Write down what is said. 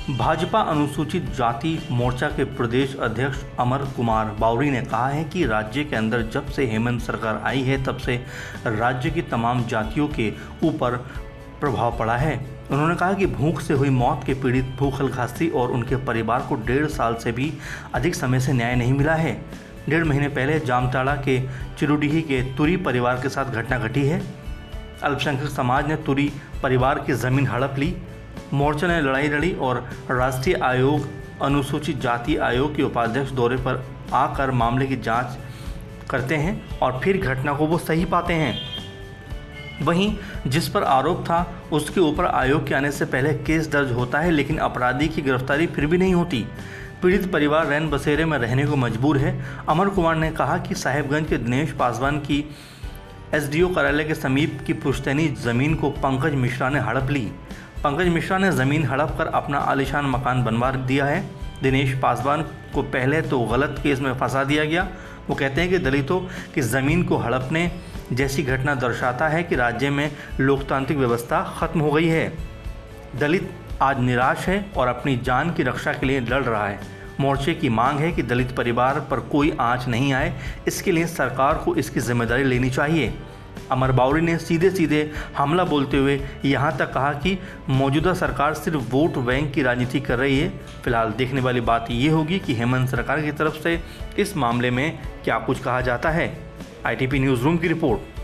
भाजपा अनुसूचित जाति मोर्चा के प्रदेश अध्यक्ष अमर कुमार बावरी ने कहा है कि राज्य के अंदर जब से हेमंत सरकार आई है तब से राज्य की तमाम जातियों के ऊपर प्रभाव पड़ा है। उन्होंने कहा कि भूख से हुई मौत के पीड़ित भूख हलखास्ती और उनके परिवार को 1.5 साल से भी अधिक समय से न्याय नहीं मिला है। 1.5 महीने पहले जामताड़ा के चिरुडीही के तुरी परिवार के साथ घटना घटी है। अल्पसंख्यक समाज ने तुरी परिवार की ज़मीन हड़प ली। मोर्चा ने लड़ाई लड़ी और राष्ट्रीय आयोग अनुसूचित जाति आयोग के उपाध्यक्ष दौरे पर आकर मामले की जांच करते हैं और फिर घटना को वो सही पाते हैं। वहीं जिस पर आरोप था उसके ऊपर आयोग के आने से पहले केस दर्ज होता है, लेकिन अपराधी की गिरफ्तारी फिर भी नहीं होती। पीड़ित परिवार रैन बसेरे में रहने को मजबूर है। अमर कुमार ने कहा कि साहिबगंज के दिनेश पासवान की एसडीओ कार्यालय के समीप की पुश्तैनी ज़मीन को पंकज मिश्रा ने हड़प ली। पंकज मिश्रा ने ज़मीन हड़प कर अपना आलीशान मकान बनवा दिया है। दिनेश पासवान को पहले तो गलत केस में फंसा दिया गया। वो कहते हैं कि दलितों की ज़मीन को हड़पने जैसी घटना दर्शाता है कि राज्य में लोकतांत्रिक व्यवस्था खत्म हो गई है। दलित आज निराश है और अपनी जान की रक्षा के लिए लड़ रहा है। मोर्चे की मांग है कि दलित परिवार पर कोई आंच नहीं आए, इसके लिए सरकार को इसकी जिम्मेदारी लेनी चाहिए। अमर बावरी ने सीधे सीधे हमला बोलते हुए यहाँ तक कहा कि मौजूदा सरकार सिर्फ वोट बैंक की राजनीति कर रही है। फिलहाल देखने वाली बात ये होगी कि हेमंत सरकार की तरफ से इस मामले में क्या कुछ कहा जाता है। ITP न्यूज़ रूम की रिपोर्ट।